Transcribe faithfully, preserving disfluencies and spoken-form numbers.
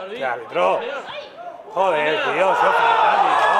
¡Qué árbitro! Joder, tío, eso es fatal, tío.